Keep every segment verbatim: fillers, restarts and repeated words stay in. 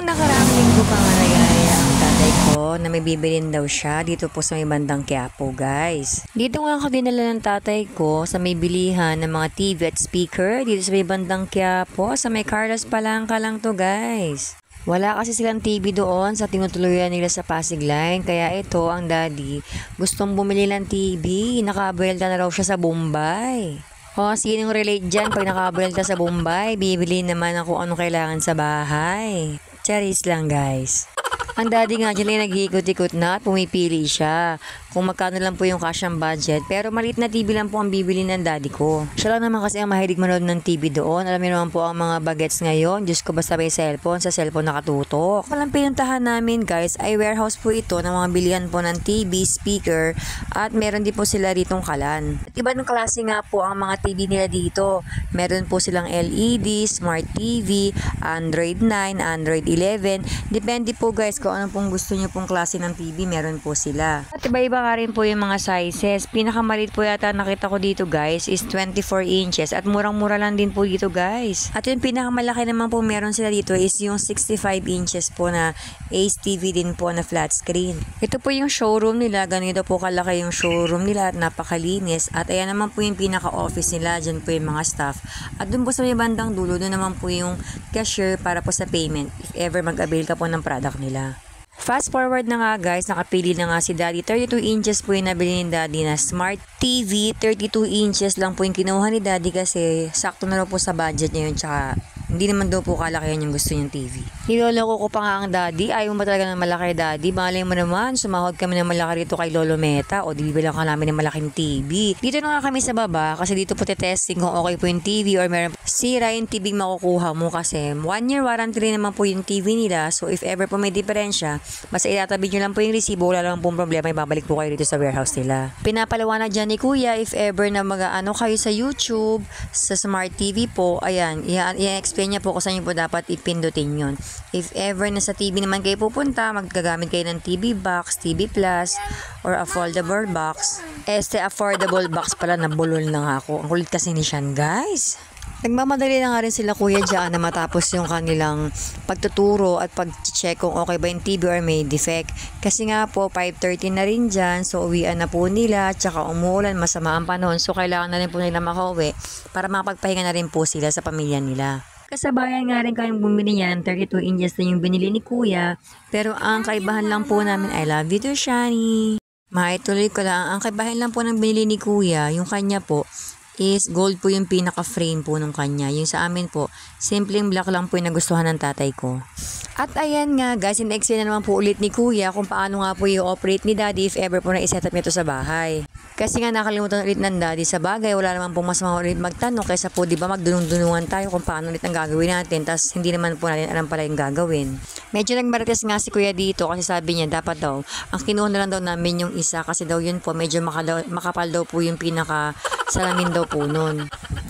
Noong nakaraang linggo pa nga nagaya ang tatay ko na may bibilin daw siya dito po sa may bandang Quiapo, guys. Dito nga ako dinala ng tatay ko sa may bilihan ng mga T V at speaker dito sa may bandang Quiapo, sa may Carlos Palangka lang to, guys. Wala kasi silang T V doon sa tinutuluyan nila sa Pasig Line, kaya ito ang daddy gustong bumili ng T V. Nakabuelta na raw siya sa Bombay. O, sinong relate dyan? Pag nakabuelta sa Bombay, bibili naman ako anong kailangan sa bahay. Charis lang, guys. Ang daddy nga dyan ay nag-iikot-ikot na at pumipili siya kung magkano lang po yung cash ang budget, pero maliit na T V lang po ang bibili ng daddy ko. Siya lang naman kasi ang mahilig manood ng T V doon. Alam niyo naman po ang mga bagets ngayon, Diyos ko, basta may cellphone, sa cellphone nakatutok. Walang pinuntahan namin, guys, ay warehouse po ito ng mga bilihan po ng T V, speaker, at meron din po sila ditong kalan. At iba ng klase nga po ang mga T V nila dito. Meron po silang L E D, Smart T V, Android nine, Android eleven. Depende po, guys, kung ano pong gusto niyo pong klase ng T V, meron po sila. At iba-iba nga rin po yung mga sizes. Pinakamalit po yata nakita ko dito, guys, is twenty-four inches at murang-mura lang din po dito, guys. At yung pinakamalaki naman po meron sila dito is yung sixty-five inches po na Ace T V din po na flat screen. Ito po yung showroom nila. Ganito po kalaki yung showroom nila at napakalinis. At ayan naman po yung pinaka-office nila. Diyan po yung mga staff. At dun po sa may bandang dulo, dun naman po yung cashier para po sa payment if ever mag-avail ka po ng product nila. Fast forward na nga, guys, nakapili na nga si daddy. thirty-two inches po yung nabili ni daddy na Smart T V. thirty-two inches lang po yung kinuha ni daddy kasi sakto na raw po sa budget niya yun, tsaka hindi naman daw po kalakihan yung gusto niyang T V. Niloloko ko pa nga ang daddy. Ayaw mo talaga ng malaki, daddy. Malay mo naman, sumahod kami ng malaki rito kay Lolo Meta o dibilang ka namin ng malaking T V. Dito na nga kami sa baba kasi dito po testing kung okay po yung T V or meron sira yung T V makukuha mo kasi one year warranty rin naman po yung T V nila. So if ever po may diferensya, basta itatabi nyo lang po yung resibo, wala lang pong problema, ibabalik po kayo dito sa warehouse nila. Pinapalawanag dyan ni Kuya, if ever na mag-ano kayo sa YouTube, sa Smart T V po, ayan, i-explain niya po kung saan nyo po dapat ipindutin yun. If ever na sa T V naman kayo pupunta, maggagamit kayo ng T V box, T V plus, or a foldable box. Este affordable box pala, nabulol na nga ako. Ang kulit kasi ni Sean, guys. Nagmamadali na nga rin sila kuya dyan na matapos yung kanilang pagtuturo at pag-check kung okay ba yung T V or may defect. Kasi nga po, five thirty na rin dyan, so uwian na po nila, tsaka umuulan, masama ang panahon, so kailangan na rin po nila makauwi para makapagpahinga na rin po sila sa pamilya nila. Kasabayan nga rin kayong bumili niyan, thirty-two inches na yung binili ni kuya, pero ang kaibahan lang po namin, I love you to Shani. Maituloy ko lang, ang kaibahan lang po ng binili ni kuya, yung kanya po, is gold po yung pinaka-frame po nung kanya. Yung sa amin po, simpleng black lang po yung nagustuhan ng tatay ko. At ayan nga, guys, in-explain na naman po ulit ni kuya kung paano nga po yung operate ni daddy if ever po na iset up nito sa bahay. Kasi nga nakalimutan ulit ng daddy sa bagay, wala naman pong mas ulit magtanong kaysa po, di ba, magdunong-dunungan tayo kung paano ulit ang gagawin natin, tas hindi naman po natin alam pala yung gagawin. Medyo nagmarites nga si kuya dito kasi sabi niya dapat daw, ang kinuha na lang daw namin yung isa kasi daw yun po, medyo makapal, makapal daw po yung pinaka salamin daw po nun.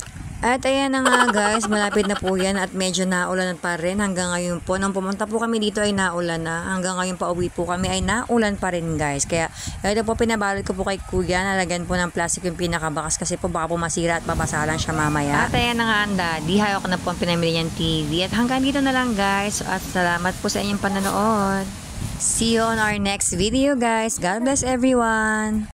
At ayan na nga, guys, malapit na po yan at medyo naulan pa rin hanggang ngayon po. Nung pumunta po kami dito ay naulan na. Hanggang ngayon pa uwi po kami ay naulan pa rin, guys. Kaya ito po pinabalot ko po kay kuya. Nalagyan po ng plastic yung pinakabakas kasi po baka po masira at babasalan siya mamaya. At ayan na nga ang daddy. Hayok na po ang pinamili niyang T V. At hanggang dito na lang, guys. At salamat po sa inyong panonood. See you on our next video, guys. God bless everyone.